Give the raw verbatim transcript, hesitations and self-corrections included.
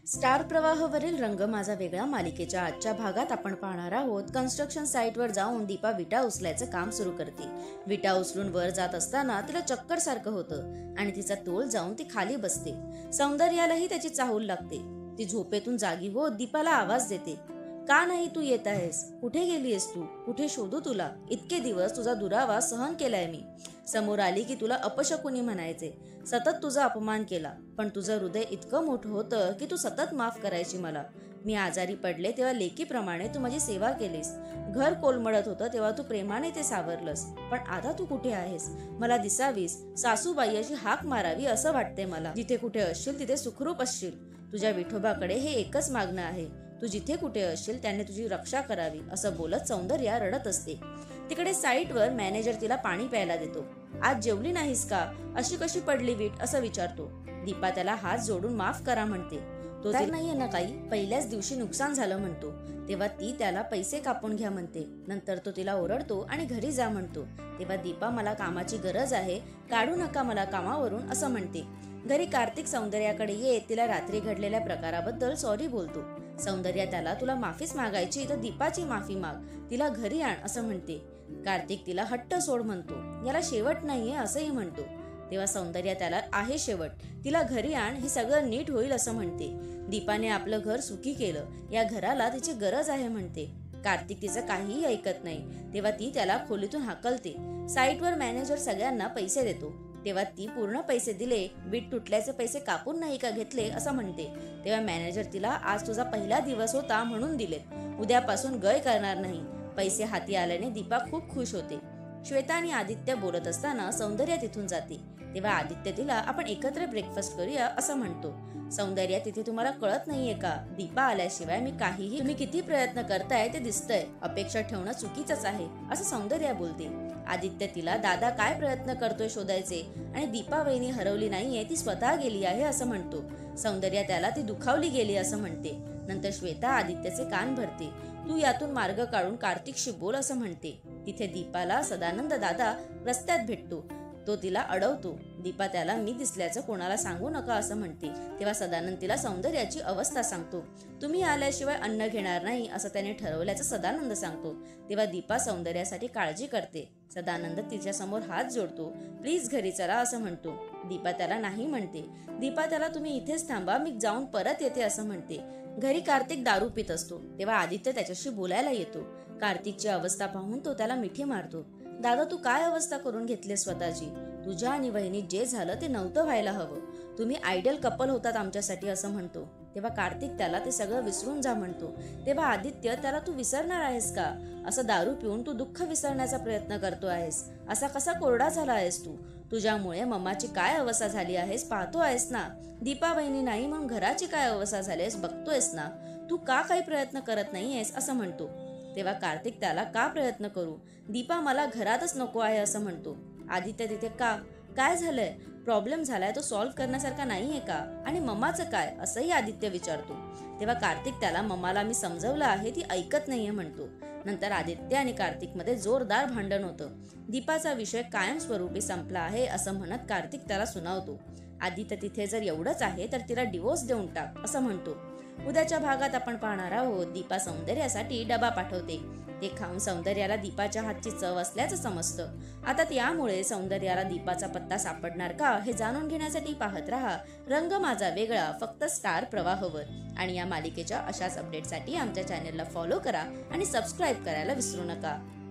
Star प्रवाहवरील रंग माझा वेगळा मालिकेच्या आजच्या भागात आपण पाहणार आहोत. कन्स्ट्रक्शन साईटवर जाऊन दीपा विटा उचलायचं काम सुरू करते. विटा उचलून वर जात असताना तिला चक्कर सारखं होतं आणि तिचा तोल जाऊन ती खाली बसते. सौंदर्यालाही त्याची चाहूल लागते. ती झोपेतून जागी होत दीपाला आवाज देते, का नाही तू येत आहेस? कुठे गेलीयस तू? कुठे शोधू तुला? इतके दिवस तुझा दुरावा सहन केलाय मी. समोर आली की तुला अपशकुनी म्हणायचे, सतत तुझा अपमान केला, पण तुझं हृदय इतकं मोठं होतं की तू सतत माफ करायची मला. मी आजारी पडले तेव्हा लेकीप्रमाणे तू माझी सेवा केलीस. घर कोलमडत होतं तेव्हा तू प्रेमाने ते सावरलंस. पण आता तू कुठे आहेस? मला दिसावीस, सासूबाई अशी हाक मारावी असं वाटते मला. जिथे कुठे असशील तिथे सुखरूप असशील. तुझ्या विठोबाकडे हे एकच मागणं आहे, तू जिथे कुठे असशील त्याने तुझी रक्षा करावी असं बोलत सौंदर्या रडत असते. तिकडे साईटवर मॅनेजर तिला पाणी प्यायला देतो. आज जेवली नाहीस का? अशी कशी पडली वीट असं विचारतो. दीपा त्याला हात जोडून माफ करा म्हणते. तो तर नाहीये ना काही, पहिल्याच दिवशी नुकसान झालं म्हणतो. तेव्हा ती त्याला पैसे कापून घ्या म्हणते. नंतर तो तिला ओरडतो आणि घरी जा म्हणतो. तेव्हा दीपा मला कामाची गरज आहे, काढू नका मला कामावरून असं म्हणते. घरी कार्तिक सौंदर्याकडे येत तिला रात्री घडलेल्या प्रकाराबद्दल सॉरी बोलतो. सौंदर्या त्याला तुला माफीच मागायची तर दीपाची माफी माग, तिला घरी आण असं म्हणते. कार्तिक तिला हट्ट सोड म्हणतो. याला शेवट नाहीये असंही म्हणतो. तेव्हा सौंदर्या त्याला आहे शेवट, तिला घरी आण, हे सगळं नीट होईल असं म्हणते. दीपाने आपलं घर सुखी केलं, या घराला तिची गरज आहे म्हणते. कार्तिक तिचं काहीही ऐकत नाही. तेव्हा ती त्याला खोलीतून हाकलते. साईटवर मॅनेजर सगळ्यांना पैसे देतो. तेव्हा ती पूर्ण पैसे दिले, बीट तुटल्याचे पैसे कापून नाही का घेतले असं म्हणते. तेव्हा मॅनेजर तिला आज तुझा पहिला दिवस होता म्हणून दिलेत, उद्यापासून गय करणार नाही. पैसे हाती आल्याने दीपा खूप खुश होते. श्वेता आणि आदित्य बोलत असताना सौंदर्या तिथून जाते. तेव्हा आदित्य तिला आपण एकत्र ब्रेकफास्ट करूया असं म्हणतो. सौंदर्या तिथे तुम्हाला कळत नाहीये का, दीपा आल्याशिवाय मी काहीही, तुम्ही किती प्रयत्न करताय ते दिसतंय, अपेक्षा ठेवणं चुकीचंच आहे असं सौंदर्या बोलते. आदित्य तिला दादा काय प्रयत्न करतोय शोधायचे आणि दीपा वहिनी हरवली नाहीये, ती स्वतः गेली आहे असं म्हणतो. सौंदर्या त्याला ती दुखावली गेली असं म्हणते. नंतर श्वेता आदित्यचे कान भरते. तू यातून मार्ग काढून कार्तिकशी बोल असं म्हणते. तिथे दीपाला सदानंद दादा रस्त्यात भेटतो. तो तिला अडवतो. दीपा त्याला मी दिसल्याचं कोणाला सांगू नका असं म्हणते. तेव्हा सदानंद तिला सौंदर्याची अवस्था सांगतो. तुम्ही आल्याशिवाय अन्न घेणार नाही असं त्याने ठरवल्याचं सदानंद सांगतो. तेव्हा दीपा सौंदर्यासाठी काळजी करते. सदानंद तिच्या समोर हात जोडतो. प्लीज घरी चला असं म्हणतो. दीपा त्याला नाही म्हणते. दीपा त्याला तुम्ही इथेच थांबा, मी जाऊन परत येते असं म्हणते. घरी कार्तिक दारू पित असतो. तेव्हा आदित्य त्याच्याशी बोलायला येतो. कार्तिकची अवस्था पाहून तो त्याला मिठी मारतो. दादा तू काय अवस्था करून घेतली स्वतःची? तुझ्या आणि वहिनीत जे झालं ते नव्हतं व्हायला हवं. तुम्ही आयडियल कपल होतात आमच्यासाठी असं म्हणतो. तेव्हा कार्तिक त्याला ते सगळं विसरून जा म्हणतो. तेव्हा आदित्य त्याला तू विसरणार आहेस का? असं दारू पिऊन तू दुःख विसरण्याचा प्रयत्न करतो आहेस. असा कसा कोरडा झाला आहेस तू? तुझ्यामुळे मम्माची काय अवस्था झाली आहेस पाहतो आहेस ना. दीपा वहिनी नाही म्हणून घराची काय अवस्था झाली आहेस बघतोयस ना. तू का काही प्रयत्न करत नाहीयेस असं म्हणतो. तेव्हा कार्तिक त्याला का प्रयत्न करू, दीपा मला घरातच नको आहे असं म्हणतो. आदित्य तिथे का, काय झालंय, प्रॉब्लेम झालाय तो सॉल्व्ह करण्यासारखा नाहीये का, आणि मम्माचं काय असंही आदित्य विचारतो. तेव्हा कार्तिक त्याला मम्माला मी समजवलं आहे, ती ऐकत नाहीये म्हणतो. नंतर आदित्य आणि कार्तिक मध्ये जोरदार भांडण होतं. दीपाचा विषय कायमस्वरूपी संपला आहे असं म्हणत कार्तिक त्याला सुनावतो. आदित्य तिथे जर एवढंच आहे तर तिला डिवोर्स देऊन टाक असं म्हणतो. उद्याच्या भागात आपण पाहणार आहोत दीपा सौंदर्यासाठी डबा पाठवते. ते खाऊन सौंदर्याला दीपाच्या हातची चव असल्याचं समजतं. आता त्यामुळे सौंदर्याला दीपाचा पत्ता सापडणार का हे जाणून घेण्यासाठी पाहत रहा रंग माझा वेगळा, फक्त स्टार प्रवाहवर. आणि या मालिकेच्या अशाच अपडेटसाठी आमच्या चॅनलला फॉलो करा आणि सबस्क्राईब करायला विसरू नका.